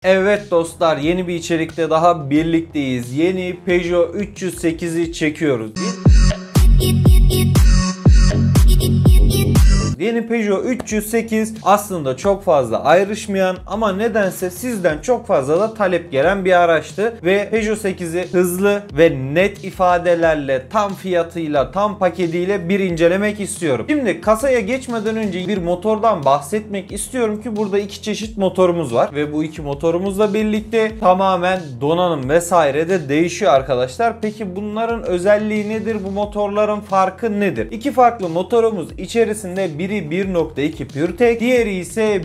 Evet dostlar, yeni bir içerikte daha birlikteyiz. Yeni Peugeot 308'i çekiyoruz. Yeni Peugeot 308 aslında çok fazla ayrışmayan ama nedense sizden çok fazla da talep gelen bir araçtı ve Peugeot 8'i hızlı ve net ifadelerle, tam fiyatıyla, tam paketiyle bir incelemek istiyorum. Şimdi kasaya geçmeden önce bir motordan bahsetmek istiyorum ki burada iki çeşit motorumuz var ve bu iki motorumuzla birlikte tamamen donanım vesaire de değişiyor arkadaşlar. Peki bunların özelliği nedir? Bu motorların farkı nedir? İki farklı motorumuz içerisinde biri 1.2 PureTech, diğeri ise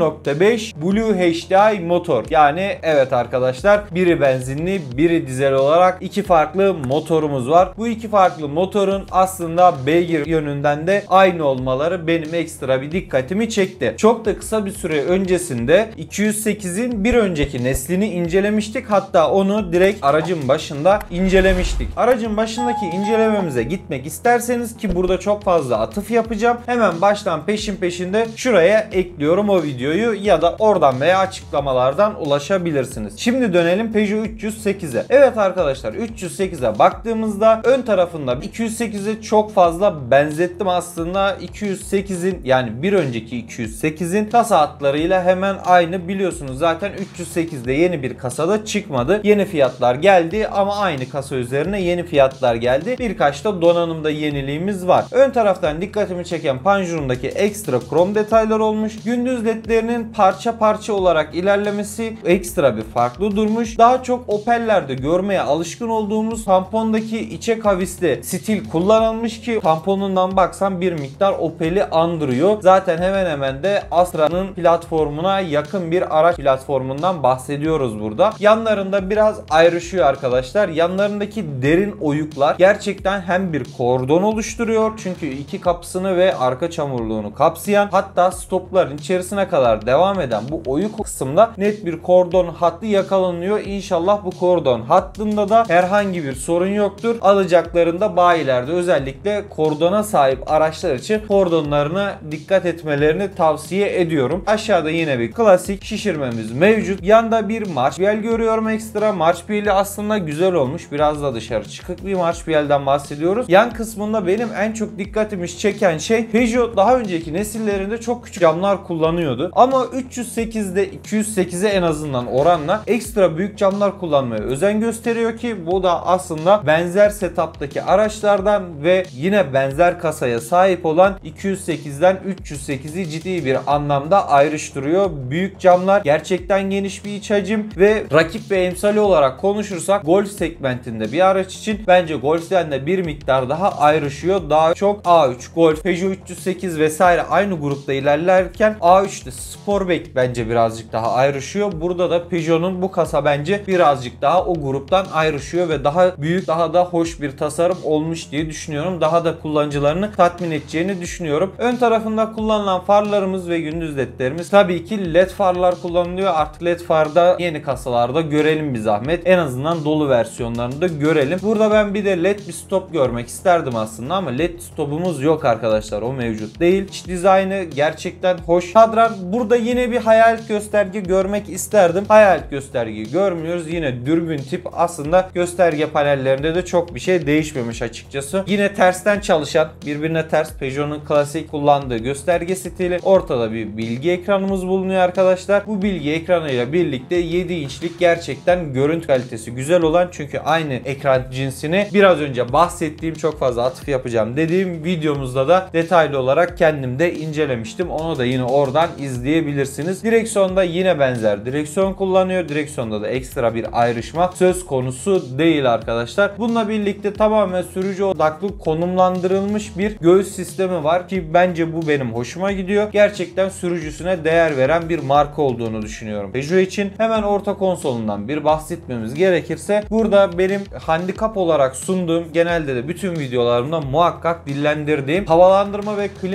1.5 Blue HDI motor. Yani evet arkadaşlar, biri benzinli, biri dizel olarak iki farklı motorumuz var. Bu iki farklı motorun aslında beygir yönünden de aynı olmaları benim ekstra bir dikkatimi çekti. Çok da kısa bir süre öncesinde 208'in bir önceki neslini incelemiştik. Hatta onu direkt aracın başında incelemiştik. Aracın başındaki incelememize gitmek isterseniz, ki burada çok fazla atıf yapacağım, hemen baştan peşinde şuraya ekliyorum o videoyu ya da oradan veya açıklamalardan ulaşabilirsiniz. Şimdi dönelim Peugeot 308'e. Evet arkadaşlar, 308'e baktığımızda ön tarafında 208'e çok fazla benzettim aslında. 208'in yani bir önceki 208'in kasa hatlarıyla hemen aynı, biliyorsunuz zaten 308'de yeni bir kasada çıkmadı. Yeni fiyatlar geldi ama aynı kasa üzerine yeni fiyatlar geldi. Birkaç da donanımda yeniliğimiz var. Ön taraftan dikkatimi çeken panjurundaki ekstra krom detaylar olmuş. Gündüz ledlerinin parça parça olarak ilerlemesi ekstra bir farklı durmuş. Daha çok Opel'lerde görmeye alışkın olduğumuz tampondaki içe kavisli stil kullanılmış ki tamponundan baksan bir miktar Opel'i andırıyor. Zaten hemen hemen de Astra'nın platformuna yakın bir araç platformundan bahsediyoruz burada. Yanlarında biraz ayrışıyor arkadaşlar. Yanlarındaki derin oyuklar gerçekten hem bir kordon oluşturuyor. Çünkü iki kapısını ve arka çamurluğunu kapsayan, hatta stopların içerisine kadar devam eden bu oyuk kısımda net bir kordon hattı yakalanıyor. İnşallah bu kordon hattında da herhangi bir sorun yoktur. Alacaklarında bayilerde özellikle kordona sahip araçlar için kordonlarına dikkat etmelerini tavsiye ediyorum. Aşağıda yine bir klasik şişirmemiz mevcut. Yanda bir marşpiyel görüyorum ekstra. Marşpiyeli aslında güzel olmuş. Biraz da dışarı çıkık bir marşpiyelden bahsediyoruz. Yan kısmında benim en çok dikkatimi çeken şey, Peugeot daha önceki nesillerinde çok küçük camlar kullanıyordu. Ama 308'de 208'e en azından oranla ekstra büyük camlar kullanmaya özen gösteriyor ki bu da aslında benzer setup'taki araçlardan ve yine benzer kasaya sahip olan 208'den 308'i ciddi bir anlamda ayrıştırıyor. Büyük camlar, gerçekten geniş bir iç hacim ve rakip ve emsali olarak konuşursak Golf segmentinde bir araç için bence Golf'ten de bir miktar daha ayrışıyor. Daha çok A3, Golf, Peugeot 308 vesaire aynı grupta ilerlerken A3'te Sportback bence birazcık daha ayrışıyor. Burada da Peugeot'un bu kasa bence birazcık daha o gruptan ayrışıyor ve daha büyük, daha da hoş bir tasarım olmuş diye düşünüyorum. Daha da kullanıcılarını tatmin edeceğini düşünüyorum. Ön tarafında kullanılan farlarımız ve gündüz ledlerimiz tabii ki led farlar kullanılıyor. Artık led farda yeni kasalarda görelim bir zahmet. En azından dolu versiyonlarında görelim. Burada ben bir de led bir stop görmek isterdim aslında ama led stopumuz yok arkadaşlar. O mevcut değil. İç dizaynı gerçekten hoş. Kadran, burada yine bir hayalet gösterge görmek isterdim. Hayalet göstergeyi görmüyoruz. Yine dürbün tip, aslında gösterge panellerinde de çok bir şey değişmemiş açıkçası. Yine tersten çalışan, birbirine ters Peugeot'un klasik kullandığı gösterge stili. Ortada bir bilgi ekranımız bulunuyor arkadaşlar. Bu bilgi ekranıyla birlikte 7 inçlik gerçekten görüntü kalitesi güzel olan, çünkü aynı ekran cinsini biraz önce bahsettiğim, çok fazla atıf yapacağım dediğim videomuzda da detaylı olarak kendim de incelemiştim. Onu da yine oradan izleyebilirsiniz. Direksiyonda yine benzer direksiyon kullanıyor. Direksiyonda da ekstra bir ayrışma söz konusu değil arkadaşlar. Bununla birlikte tamamen sürücü odaklı konumlandırılmış bir göğüs sistemi var ki bence bu benim hoşuma gidiyor. Gerçekten sürücüsüne değer veren bir marka olduğunu düşünüyorum Peugeot için. Hemen orta konsolundan bir bahsetmemiz gerekirse, burada benim handikap olarak sunduğum, genelde de bütün videolarımda muhakkak dillendirdiğim havalandırma ve klima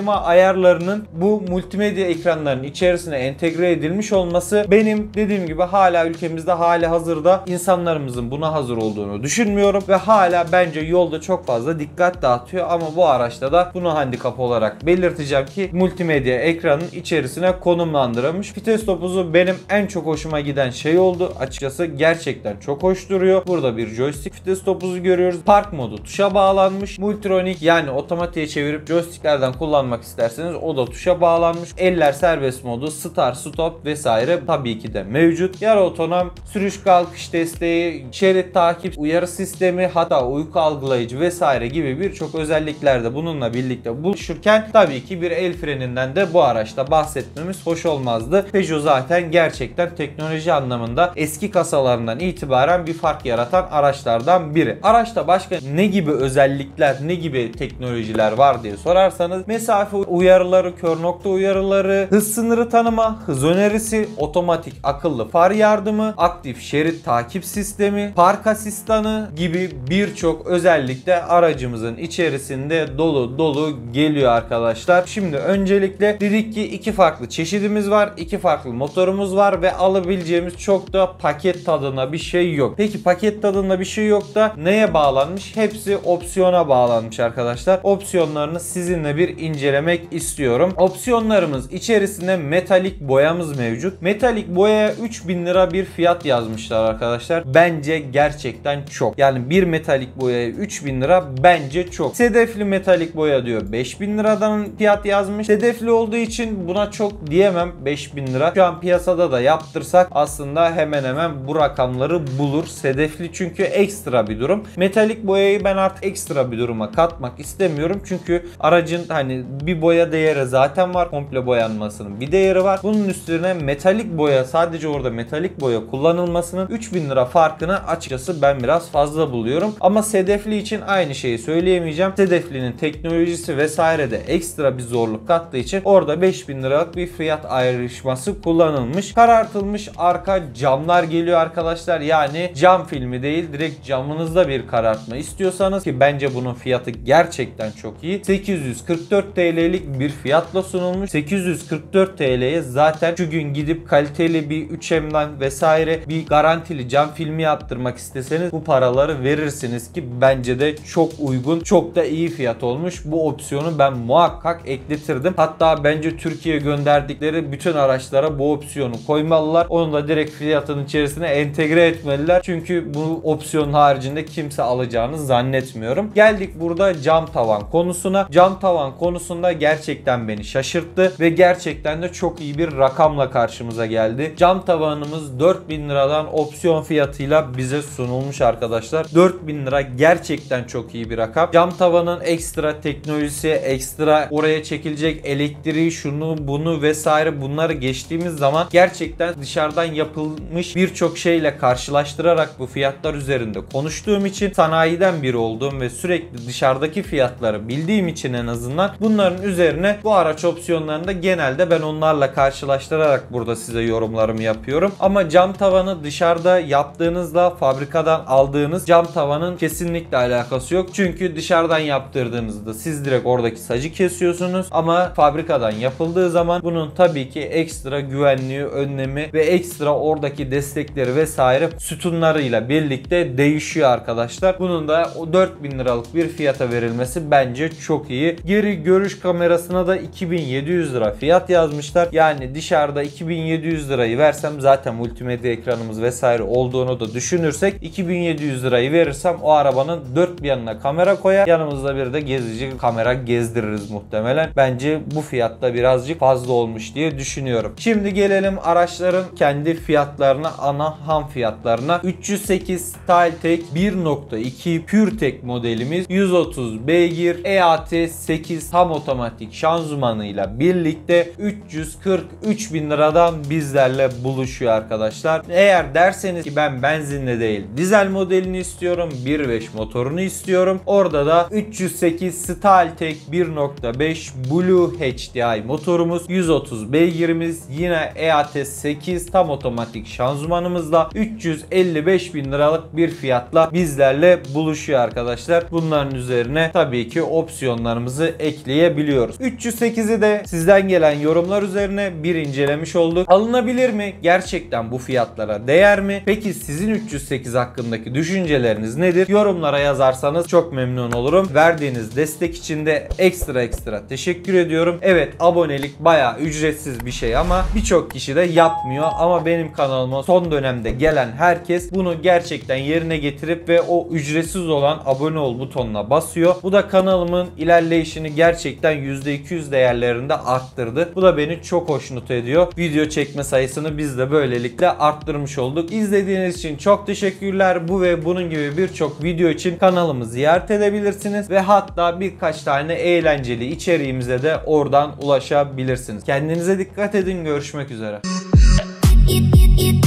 klima ayarlarının bu multimedya ekranlarının içerisine entegre edilmiş olması benim dediğim gibi hala ülkemizde hali hazırda insanlarımızın buna hazır olduğunu düşünmüyorum ve hala bence yolda çok fazla dikkat dağıtıyor ama bu araçta da bunu handikap olarak belirteceğim ki multimedya ekranın içerisine konumlandırılmış. Vites topuzu benim en çok hoşuma giden şey oldu. Açıkçası gerçekten çok hoş duruyor. Burada bir joystick vites topuzu görüyoruz. Park modu tuşa bağlanmış. Multronic yani otomatiğe çevirip joysticklerden kullanmak isterseniz o da tuşa bağlanmış. Eller serbest modu, start, stop vesaire tabii ki de mevcut. Yarı otonom sürüş kalkış desteği, şerit takip, uyarı sistemi, hatta uyku algılayıcı vesaire gibi birçok özellikler de bununla birlikte buluşurken tabii ki bir el freninden de bu araçta bahsetmemiz hoş olmazdı. Peugeot zaten gerçekten teknoloji anlamında eski kasalarından itibaren bir fark yaratan araçlardan biri. Araçta başka ne gibi özellikler, ne gibi teknolojiler var diye sorarsanız mesafe uyarıları, kör nokta uyarıları, hız sınırı tanıma, hız önerisi, otomatik akıllı far yardımı, aktif şerit takip sistemi, park asistanı gibi birçok özellik de aracımızın içerisinde dolu geliyor arkadaşlar. Şimdi öncelikle dedik ki iki farklı çeşidimiz var, iki farklı motorumuz var ve alabileceğimiz çok da paket tadına bir şey yok. Peki paket tadında bir şey yok da neye bağlanmış? Hepsi opsiyona bağlanmış arkadaşlar. Opsiyonlarını sizinle bir incelemek istiyorum. Opsiyonlarımız içerisinde metalik boyamız mevcut. Metalik boyaya 3000 lira bir fiyat yazmışlar arkadaşlar. Bence gerçekten çok. Yani bir metalik boyaya 3000 lira bence çok. Sedefli metalik boya diyor 5000 liradan fiyat yazmış. Sedefli olduğu için buna çok diyemem 5000 lira. Şu an piyasada da yaptırsak aslında hemen hemen bu rakamları bulur. Sedefli çünkü ekstra bir durum. Metalik boyayı ben artık ekstra bir duruma katmak istemiyorum. Çünkü aracın hani bir boya değeri zaten var. Komple boyanmasının bir değeri var. Bunun üstüne metalik boya, sadece orada metalik boya kullanılmasının 3000 lira farkını açıkçası ben biraz fazla buluyorum. Ama sedefli için aynı şeyi söyleyemeyeceğim. Sedeflinin teknolojisi vesaire de ekstra bir zorluk kattığı için orada 5000 liralık bir fiyat ayrışması kullanılmış. Karartılmış arka camlar geliyor arkadaşlar. Yani cam filmi değil, direkt camınızda bir karartma istiyorsanız ki bence bunun fiyatı gerçekten çok iyi. 844 TL'lik bir fiyatla sunulmuş. 844 TL'ye zaten şu gün gidip kaliteli bir 3M'den vesaire bir garantili cam filmi yaptırmak isteseniz bu paraları verirsiniz ki bence de çok uygun, çok da iyi fiyat olmuş. Bu opsiyonu ben muhakkak ekletirdim. Hatta bence Türkiye'ye gönderdikleri bütün araçlara bu opsiyonu koymalılar. Onu da direkt fiyatın içerisine entegre etmeliler. Çünkü bu opsiyonun haricinde kimse alacağını zannetmiyorum. Geldik burada cam tavan konusuna. Cam tavan konusunda gerçekten beni şaşırttı ve gerçekten de çok iyi bir rakamla karşımıza geldi. Cam tavanımız 4000 liradan opsiyon fiyatıyla bize sunulmuş arkadaşlar. 4000 lira gerçekten çok iyi bir rakam. Cam tavanın ekstra teknolojisi, ekstra oraya çekilecek elektriği, şunu bunu vesaire bunları geçtiğimiz zaman gerçekten dışarıdan yapılmış birçok şeyle karşılaştırarak bu fiyatlar üzerinde konuştuğum için, sanayiden biri olduğum ve sürekli dışarıdaki fiyatları bildiğim için en azından bunların üzerine bu araç opsiyonlarında genelde ben onlarla karşılaştırarak burada size yorumlarımı yapıyorum. Ama cam tavanı dışarıda yaptığınızda fabrikadan aldığınız cam tavanın kesinlikle alakası yok. Çünkü dışarıdan yaptırdığınızda siz direkt oradaki sacı kesiyorsunuz ama fabrikadan yapıldığı zaman bunun tabii ki ekstra güvenliği, önlemi ve ekstra oradaki destekleri vesaire sütunlarıyla birlikte değişiyor arkadaşlar. Bunun da o 4000 liralık bir fiyata verilmesi bence çok iyi. Geri görüş kamerasına da 2700 lira fiyat yazmışlar. Yani dışarıda 2700 lirayı versem zaten multimedya ekranımız vesaire olduğunu da düşünürsek 2700 lirayı verirsem o arabanın dört bir yanına kamera koyar. Yanımızda bir de gezici kamera gezdiririz muhtemelen. Bence bu fiyatta birazcık fazla olmuş diye düşünüyorum. Şimdi gelelim araçların kendi fiyatlarına, ana ham fiyatlarına. 308 StyleTech 1.2 PureTech modelimiz 130 beygir EAT 8 tam otomatik şanzımanıyla birlikte 343 bin liradan bizlerle buluşuyor arkadaşlar. Eğer derseniz ki ben benzinle değil dizel modelini istiyorum, 1.5 motorunu istiyorum, orada da 308 StyleTech 1.5 Blue HDI motorumuz, 130 beygirimiz, yine EAT 8 tam otomatik şanzımanımızla 355 bin liralık bir fiyatla bizlerle buluşuyor arkadaşlar. Bunların üzerine tabii ki opsiyonlarımızı ekleyebiliriz. alabiliyoruz. 308'i de sizden gelen yorumlar üzerine bir incelemiş olduk. Alınabilir mi? Gerçekten bu fiyatlara değer mi? Peki sizin 308 hakkındaki düşünceleriniz nedir? Yorumlara yazarsanız çok memnun olurum. Verdiğiniz destek için de ekstra teşekkür ediyorum. Evet, abonelik bayağı ücretsiz bir şey ama birçok kişi de yapmıyor. Ama benim kanalıma son dönemde gelen herkes bunu gerçekten yerine getirip ve o ücretsiz olan abone ol butonuna basıyor. Bu da kanalımın ilerleyişini gerçekten %200 değerlerinde arttırdı. Bu da beni çok hoşnut ediyor. Video çekme sayısını biz de böylelikle arttırmış olduk. İzlediğiniz için çok teşekkürler. Bu ve bunun gibi birçok video için kanalımı ziyaret edebilirsiniz ve hatta birkaç tane eğlenceli içeriğimize de oradan ulaşabilirsiniz. Kendinize dikkat edin. Görüşmek üzere.